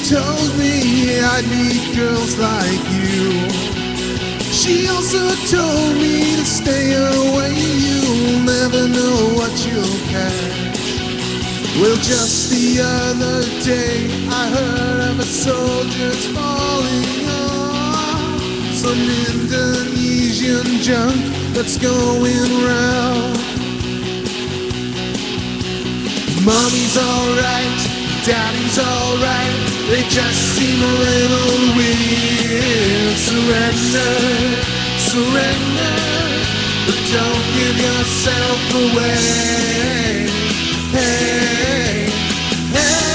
told me I'd meet girls like you. She also told me to stay away, you'll never know what you'll catch. Well, just the other day I heard of a soldier's falling off some Indonesian junk that's going round. Mommy's alright, daddy's alright, they just seem a little weird. Surrender, surrender, but don't give yourself away. Hey, hey.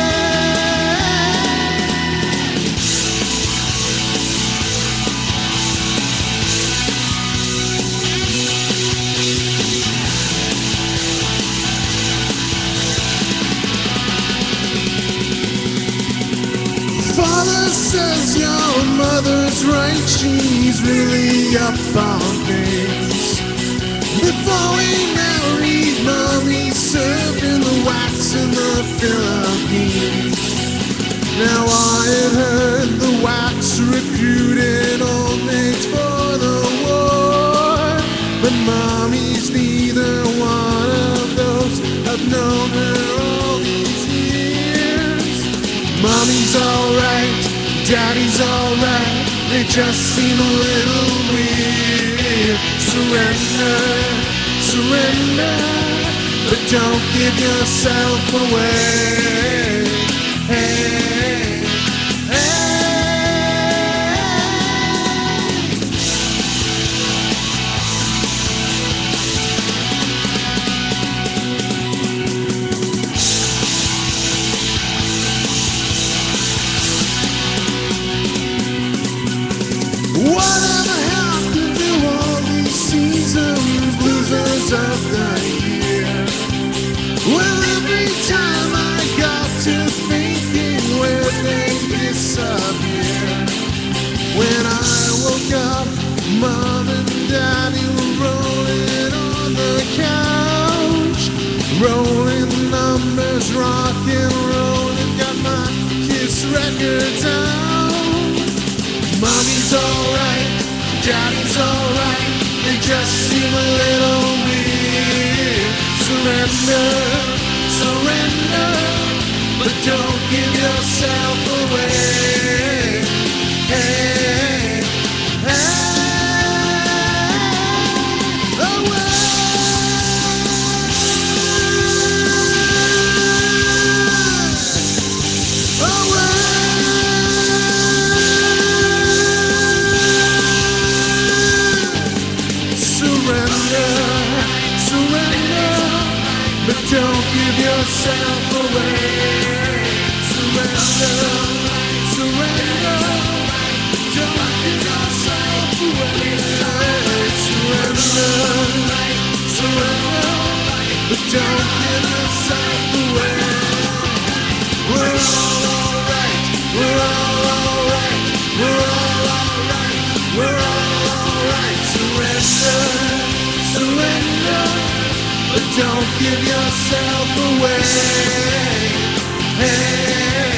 Father says your mother's right, she's really up on things. Before we married, Mommy served in the wax in the Philippines. Now I had heard the wax recruited old maids for the war, but Mommy's neither one of those. I've known her all these years. Mommy's alright, daddy's alright, they just seem a little weird. Surrender, surrender, but don't give yourself away. Hey, hey. Whatever happened to all these seasons, losers of the year? Well, every time I got to thinking where they disappear. When I woke up, Mom and Daddy were rolling on the couch, rolling numbers, rock and rollin', got my Kiss records out. Mommy's alright, Daddy's alright, they just seem a little weird. Surrender, surrender, but don't give yourself away. Hey, hey, away. But don't give yourself away. Surrender, surrender, don't give yourself away. Surrender, surrender, but don't give yourself away. We're all alright, we're all alright, we're all alright, we're all alright. Surrender, surrender, but don't give yourself away. Hey.